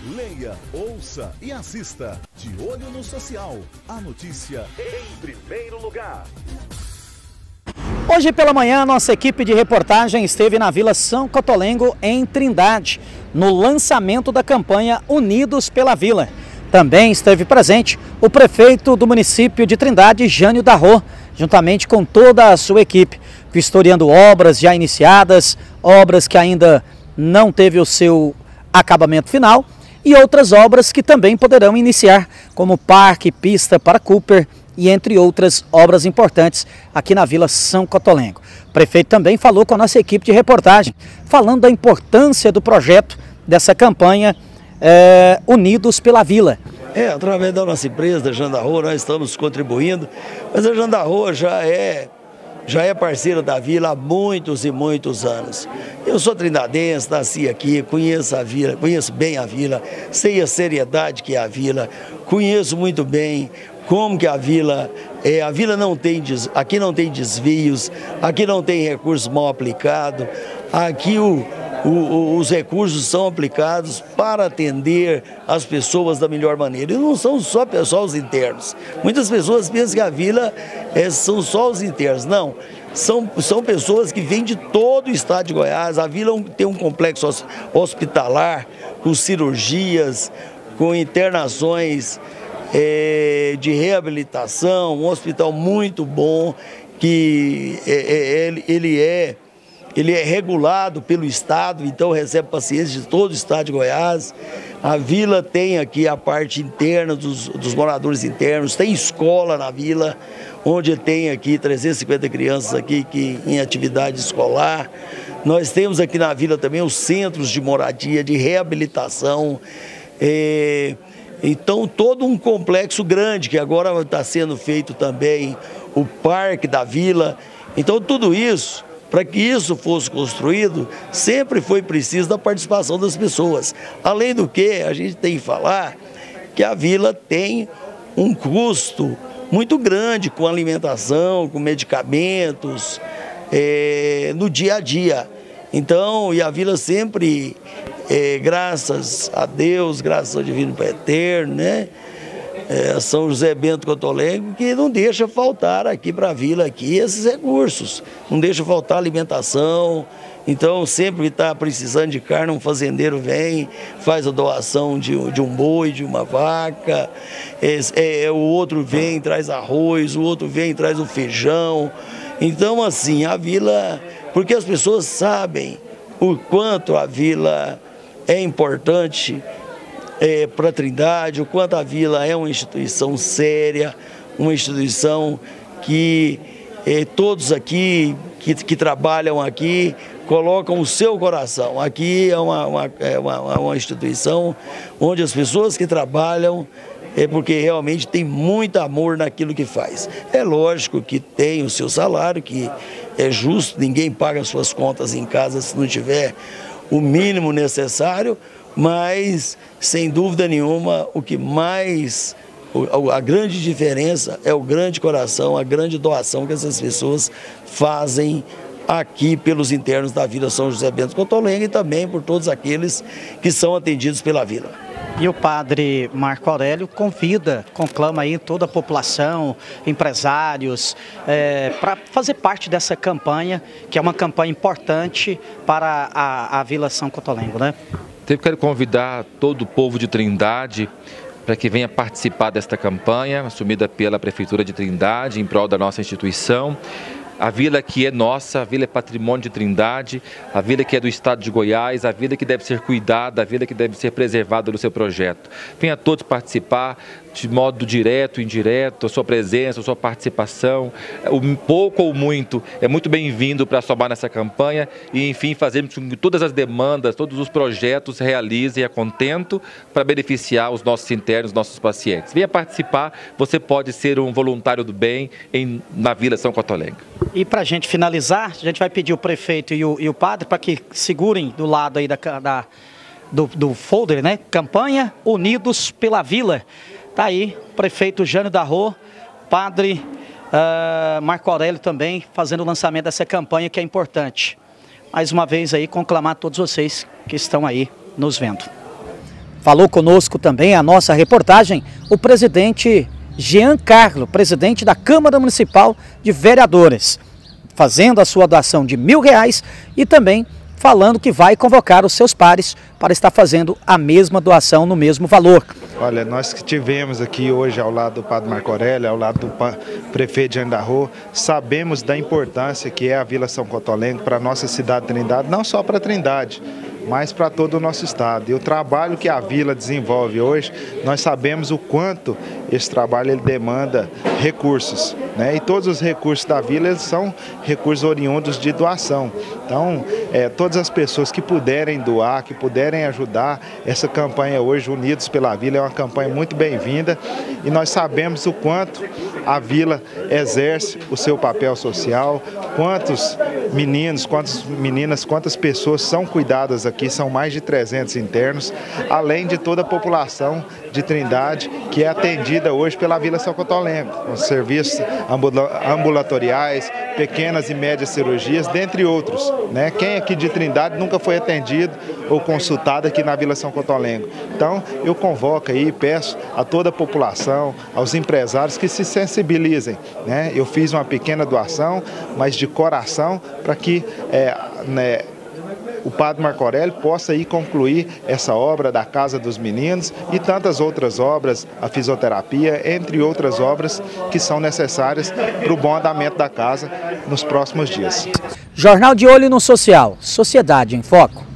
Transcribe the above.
Leia, ouça e assista. De Olho no Social. A notícia em primeiro lugar. Hoje pela manhã, nossa equipe de reportagem esteve na Vila São Cotolengo, em Trindade, no lançamento da campanha Unidos pela Vila. Também esteve presente o prefeito do município de Trindade, Jânio Darro, juntamente com toda a sua equipe, vistoriando obras já iniciadas, obras que ainda não teve o seu acabamento final e outras obras que também poderão iniciar, como parque, pista para Cooper e entre outras obras importantes aqui na Vila São Cotolengo. O prefeito também falou com a nossa equipe de reportagem, falando da importância do projeto dessa campanha Unidos pela Vila. Através da nossa empresa, da Jandarro, nós estamos contribuindo, mas a Jandarro já é parceira da Vila há muitos e muitos anos. Eu sou trindadense, nasci aqui, conheço a Vila, conheço bem a Vila, sei a seriedade que é a Vila, conheço muito bem como que a Vila é. A Vila não tem, aqui não tem desvios, aqui não tem recurso mal aplicado, aqui os recursos são aplicados para atender as pessoas da melhor maneira. E não são só os internos. Muitas pessoas pensam que a Vila são só os internos. Não, são pessoas que vêm de todo o estado de Goiás. A Vila tem um complexo hospitalar, com cirurgias, com internações de reabilitação, um hospital muito bom, que ele é regulado pelo Estado, então recebe pacientes de todo o estado de Goiás. A Vila tem aqui a parte interna dos moradores internos, tem escola na Vila, onde tem aqui 350 crianças aqui em atividade escolar. Nós temos aqui na Vila também os centros de moradia, de reabilitação. Então todo um complexo grande, que agora está sendo feito também o Parque da Vila. Então tudo isso, para que isso fosse construído, sempre foi preciso da participação das pessoas. Além do que, a gente tem que falar que a Vila tem um custo muito grande com alimentação, com medicamentos, no dia a dia. Então, e a Vila sempre, graças a Deus, graças ao Divino Pai Eterno, né? São José Bento Cotolengo, que não deixa faltar aqui para a Vila aqui esses recursos, não deixa faltar alimentação. Então sempre que está precisando de carne, um fazendeiro vem, faz a doação de um boi, de uma vaca, o outro vem, traz arroz, o outro vem, traz o feijão. Então assim, a Vila, porque as pessoas sabem o quanto a Vila é importante para Trindade, o quanto a Vila é uma instituição séria, uma instituição que todos aqui que trabalham aqui colocam o seu coração. Aqui é uma instituição onde as pessoas que trabalham porque realmente tem muito amor naquilo que faz. É lógico que tem o seu salário, que é justo, ninguém paga as suas contas em casa se não tiver o mínimo necessário, mas, sem dúvida nenhuma, a grande diferença é o grande coração, a grande doação que essas pessoas fazem aqui pelos internos da Vila São José Bento Cotolengo e também por todos aqueles que são atendidos pela Vila. E o padre Marco Aurélio conclama aí toda a população, empresários, para fazer parte dessa campanha, que é uma campanha importante para a Vila São Cotolengo, né? Eu quero convidar todo o povo de Trindade para que venha participar desta campanha, assumida pela Prefeitura de Trindade, em prol da nossa instituição. A vila que é nossa, a vila é patrimônio de Trindade, a vila que é do estado de Goiás, a vila que deve ser cuidada, a vila que deve ser preservada no seu projeto. Venha todos participar de modo direto, indireto, a sua presença, a sua participação, o pouco ou muito, é muito bem-vindo para somar nessa campanha e, enfim, fazermos com que todas as demandas, todos os projetos se realizem a contento para beneficiar os nossos internos, os nossos pacientes. Venha participar, você pode ser um voluntário do bem na Vila São Cotolengo. E para a gente finalizar, a gente vai pedir o prefeito e o padre para que segurem do lado aí do folder, né? Campanha Unidos pela Vila. Tá aí o prefeito Jânio Darro, padre Marco Aurélio também fazendo o lançamento dessa campanha que é importante. Mais uma vez aí conclamar a todos vocês que estão aí nos vendo. Falou conosco também a nossa reportagem o presidente Jean Carlo, presidente da Câmara Municipal de Vereadores, fazendo a sua doação de R$1.000 e também falando que vai convocar os seus pares para estar fazendo a mesma doação no mesmo valor. Olha, nós que tivemos aqui hoje ao lado do Padre Marco Aurélio, ao lado do prefeito de Andarro, sabemos da importância que é a Vila São Cotolengo para a nossa cidade de Trindade, não só para Trindade, mas para todo o nosso estado. E o trabalho que a Vila desenvolve hoje, nós sabemos o quanto esse trabalho ele demanda recursos, né? E todos os recursos da Vila eles são recursos oriundos de doação. Então, todas as pessoas que puderem doar, que puderem ajudar, essa campanha hoje, Unidos pela Vila, é uma campanha muito bem-vinda e nós sabemos o quanto a Vila exerce o seu papel social, quantos meninos, quantas meninas, quantas pessoas são cuidadas aqui, são mais de 300 internos, além de toda a população de Trindade que é atendida hoje pela Vila São Cotolengo, com serviços ambulatoriais, pequenas e médias cirurgias, dentre outros, né? Quem aqui de Trindade nunca foi atendido ou consultado aqui na Vila São Cotolengo? Então, eu convoco aí, peço a toda a população, aos empresários que se sensibilizem, né? Eu fiz uma pequena doação, mas de coração, para que o Padre Marco Aurélio possa ir concluir essa obra da Casa dos Meninos e tantas outras obras, a fisioterapia, entre outras obras que são necessárias para o bom andamento da casa nos próximos dias. Jornal de Olho no Social, Sociedade em Foco.